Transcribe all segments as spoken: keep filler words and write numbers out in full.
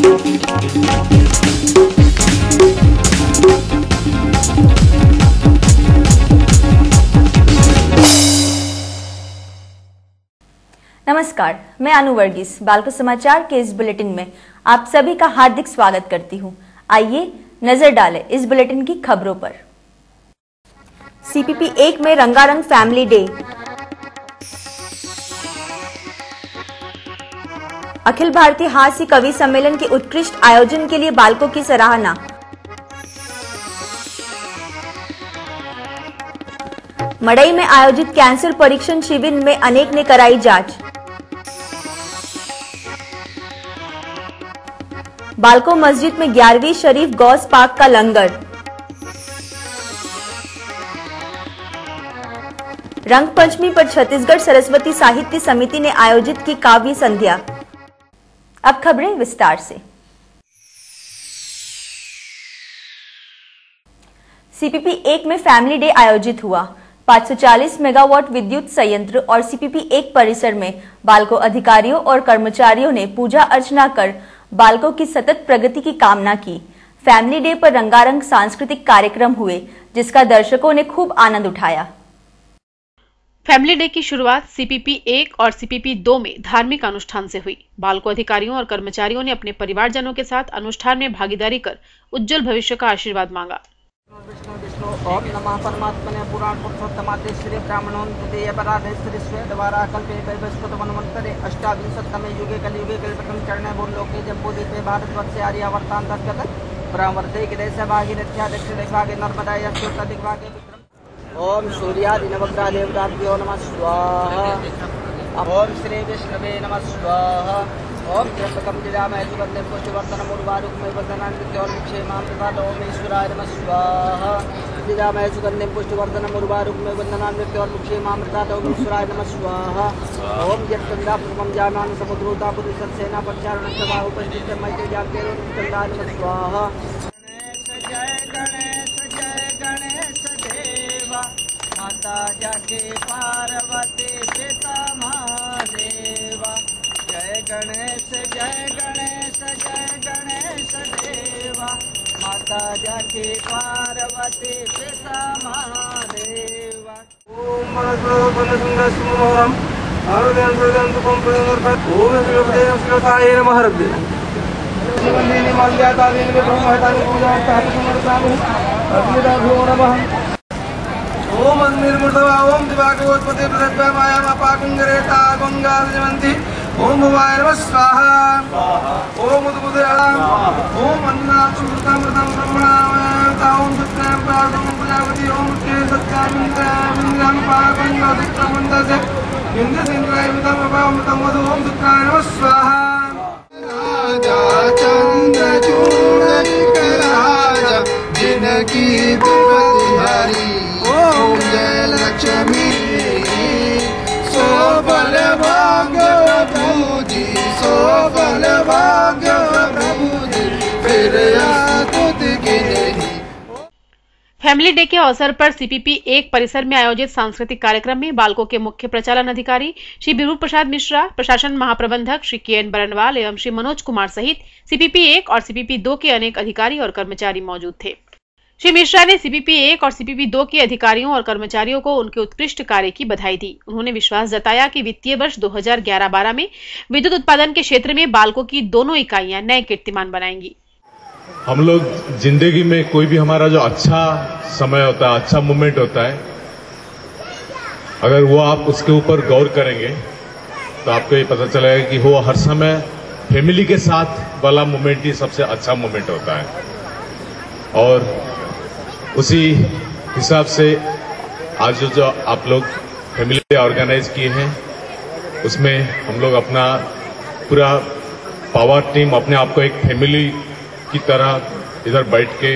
नमस्कार, मैं अनु वर्गीस बालको समाचार के इस बुलेटिन में आप सभी का हार्दिक स्वागत करती हूं। आइए नजर डालें इस बुलेटिन की खबरों पर। सीपीपी एक में रंगारंग फैमिली डे। अखिल भारतीय हास्य कवि सम्मेलन के उत्कृष्ट आयोजन के लिए बालकों की सराहना। मड़ई में आयोजित कैंसर परीक्षण शिविर में अनेक ने कराई जांच। बालको मस्जिद में ग्यारहवीं शरीफ गौस पाक का लंगर। रंग पंचमी पर छत्तीसगढ़ सरस्वती साहित्य समिति ने आयोजित की काव्य संध्या। अब खबरें विस्तार से। सीपीपी एक में फैमिली डे आयोजित हुआ। पाँच सौ चालीस मेगावाट विद्युत संयंत्र और सीपीपी एक परिसर में बालको अधिकारियों और कर्मचारियों ने पूजा अर्चना कर बालकों की सतत प्रगति की कामना की। फैमिली डे पर रंगारंग सांस्कृतिक कार्यक्रम हुए, जिसका दर्शकों ने खूब आनंद उठाया। फैमिली डे की शुरुआत सीपीपी एक और सीपीपी दो में धार्मिक अनुष्ठान से हुई। बालको अधिकारियों और कर्मचारियों ने अपने परिवारजनों के साथ अनुष्ठान में भागीदारी कर उज्जवल भविष्य का आशीर्वाद मांगा। विष्णु विष्णु ओम नमः परमात्मने पुराण पुरुषोत्तमाते श्री ब्राह्मणों तृतीय पराधे श्री स्वेदवारा कल्पे वैवस्वत वनवंतरे अष्टाविंशतमे युगे कलियुगे कल्पकं चरणे भूलोके जम्बूद्वीपे भारतवर्षे आर्यावर्तान्तर्गत ब्रह्मवर्ते गिरेश भागीरथ्या दक्षिणदिग्भागे नर्मदा यशोदिग्भागे ओम सूर्यादि नवग्रह देवताभ्यो नमः स्वाहा। ओम श्री विष्णवे नमः स्वाहा। ओम त्र्यंबकं यजामहे सुगन्धिं पुष्टिवर्धनम् उर्वारुकमिव बन्धनान् मृत्योर्मुक्षेमां तथा ओम ईश्वराय नमः स्वाहा। यजामहे सुगन्धिं पुष्टिवर्धनम् उर्वारुकमिव बन्धनान् मृत्योर्मुक्षेमां तथा ओम ईश्वराय नमः स्वाहा। ओम यत्कन्दा प्रथमं जानान् समुद्रोता पुरुषसेना प्रचारणस्य बाहुपस्थितं मैते जागेरो निकन्दाय नमः स्वाहा। माता जाके पार्वती पिता महादेवा। जय गणेश जय गणेश जय गणेश देवा। माता जाके पार्वती पिता महादेवा। ओम मनस्वरम आरोग्यं सुगंध पंपनर्भत ओम श्रीदेव श्रीताय नमः रब्बे शिवलिनी माल्याता दिन में ब्रह्महतानि पूजा ताप समर्पयामि अग्निदा भो नमः। ओम निर्मूर्धवा ओम दिवाकोत्पत्ति प्रसद्भा मायाम अपाकुंगरेता गंगाजमंति ओम भवाय नमः स्वाहा। ओम उद्बुद्धयाम ओम अन्नाचूर्तामृतं ब्रह्मणामयता ओम सत्यं प्रार्थं प्रजापति ओम के सत्यामिन्द्रामिन्द्राम पाकंगादिक्रमण्डसे इन्द्रसिन्द्रायमिदं अपामृतं मधु ओम सुत्राय नमः स्वाहा। राजा चंद्रचूड़ राजा जिनकी दुर्गति ओम जय लक्ष्मी सो बल भाग्य प्रभु जी सो बल भाग्य प्रभु जी फिर आकुत की नहीं। फैमिली डे के अवसर पर सीपीपी एक परिसर में आयोजित सांस्कृतिक कार्यक्रम में बालको के मुख्य प्रचालन अधिकारी श्री बिरू प्रसाद मिश्रा, प्रशासन महाप्रबंधक श्री के एन बरनवाल एवं श्री मनोज कुमार सहित सीपीपी एक और सीपीपी दो के अनेक अधिकारी और कर्मचारी मौजूद थे। श्री मिश्रा ने सीपीपी एक और सीपीपी दो के अधिकारियों और कर्मचारियों को उनके उत्कृष्ट कार्य की बधाई दी। उन्होंने विश्वास जताया कि वित्तीय वर्ष दो हज़ार ग्यारह बारह में विद्युत उत्पादन के क्षेत्र में बालको की दोनों इकाइयां नए कीर्तिमान बनाएंगी। हम लोग जिंदगी में कोई भी हमारा जो अच्छा समय होता है, अच्छा मोमेंट होता है, अगर वो आप उसके ऊपर गौर करेंगे तो आपको ये पता चलेगा कि वो हर समय फैमिली के साथ वाला मोमेंट ही सबसे अच्छा मोमेंट होता है। और उसी हिसाब से आज जो, जो आप लोग फैमिली ऑर्गेनाइज किए हैं, उसमें हम लोग अपना पूरा पावर टीम अपने आप को एक फैमिली की तरह इधर बैठ के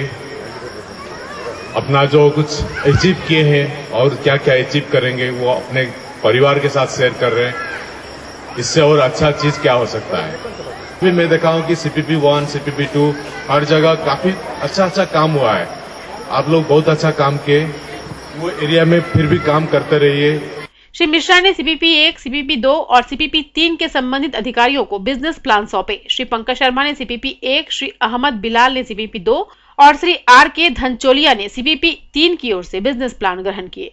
अपना जो कुछ अचीव किए हैं और क्या क्या अचीव करेंगे वो अपने परिवार के साथ शेयर कर रहे हैं। इससे और अच्छा चीज क्या हो सकता है। फिर मैं देखा हूं कि सीपीपी वन, सीपीपी टू हर जगह काफी अच्छा अच्छा काम हुआ है। आप लोग बहुत अच्छा काम किए, वो एरिया में फिर भी काम करते रहिए। श्री मिश्रा ने सीपीपी एक, सीपीपी दो और सीपीपी तीन के संबंधित अधिकारियों को बिजनेस प्लान सौंपे। श्री पंकज शर्मा ने सीपीपी एक, श्री अहमद बिलाल ने सीपीपी दो और श्री आर के धनचोलिया ने सीपीपी तीन की ओर से बिजनेस प्लान ग्रहण किए।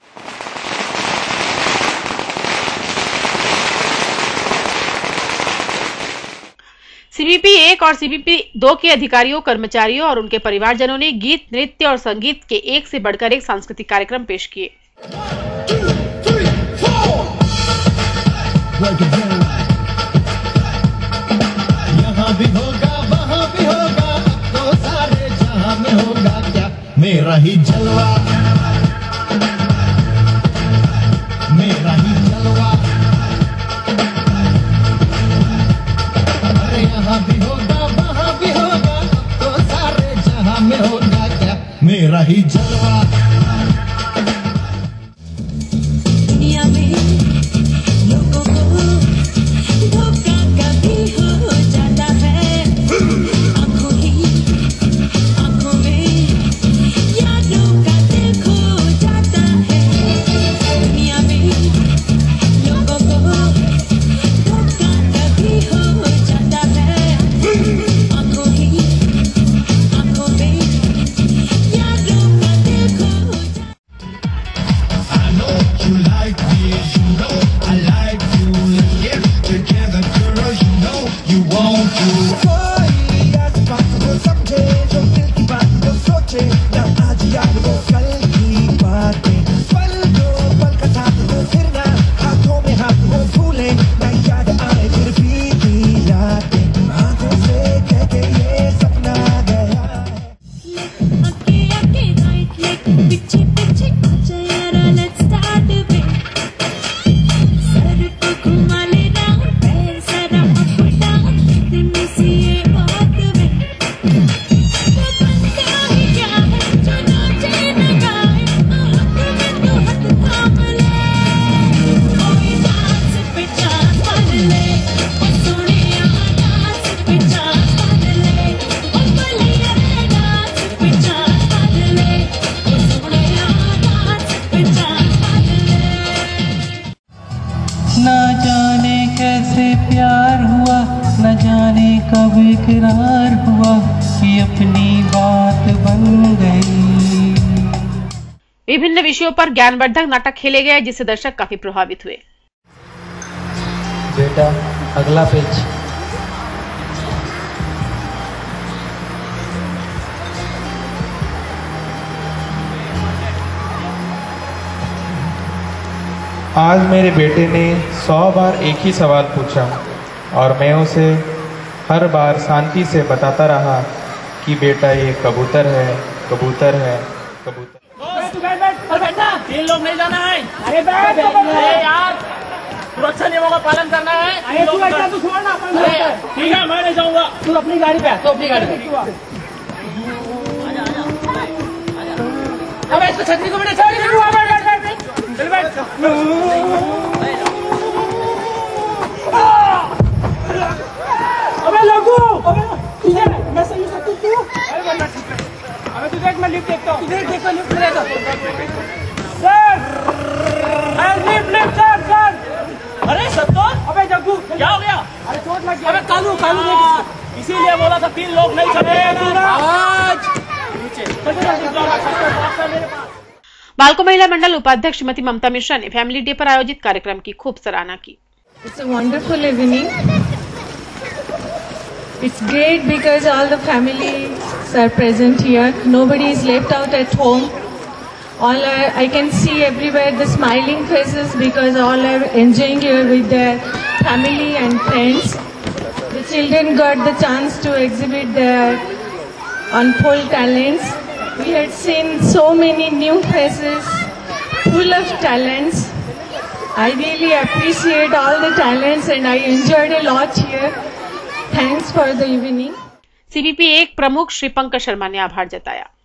सीपीपी एक और सीपीपी दो के अधिकारियों, कर्मचारियों और उनके परिवारजनों ने गीत, नृत्य और संगीत के एक से बढ़कर एक सांस्कृतिक कार्यक्रम पेश किए। यहाँ भी होगा, वहाँ भी होगा, तो सारे जहां में होगा क्या मेरा ही जलवा, मेरा ही जलवा। अरे यहाँ भी होगा, वहाँ भी होगा, तो सारे जहां में होगा क्या मेरा ही जलवा। कब इकरार हुआ कि अपनी बात बन गई। विभिन्न विषयों पर ज्ञानवर्धक नाटक खेले गए जिससे दर्शक काफी प्रभावित हुए। बेटा अगला पेज। आज मेरे बेटे ने सौ बार एक ही सवाल पूछा और मैं उसे हर बार शांति से बताता रहा कि बेटा ये कबूतर है, कबूतर है, कबूतर। तीन लोग नहीं जाना है। अरे बैठ यार, सुरक्षा नियमों का पालन करना है। अरे तू ऐसा तो छोड़ ना। ठीक है मैं नहीं जाऊंगा। तू अपनी गाड़ी पे, तो अपनी गाड़ी पे। अब इसको छतरी को बेटा चल बैठ। अबे लोगो, अबे ठीक है मैं सही से तू तू अरे बंदा ठीक है। अबे तू देख मैं लिफ्ट देखता हूं। देख देख मैं लिफ्ट लेता हूं। सर अरे लिफ्ट लिफ्ट सर सर। अरे सत्तो, अबे जग्गू क्या हो गया? अरे चोट लग गया। अबे कालू कालू देख, इसीलिए बोला था तीन लोग नहीं चले। आवाज नीचे मेरे पास। बालको महिला मंडल उपाध्यक्ष श्रीमती ममता मिश्रा ने फैमिली डे पर आयोजित कार्यक्रम की खूब सराहना की। It's a wonderful evening. It's great because all the families are present here. Nobody is left out at home. All are, I can see everywhere the smiling faces because all are enjoying here with their family and friends. The children got the chance to exhibit their unfold talents. We had seen so many new faces, full of talents. I really appreciate all the talents and I enjoyed a lot here. Thanks for the evening. CPP एक प्रमुख श्री पंकज शर्मा ने आभार जताया।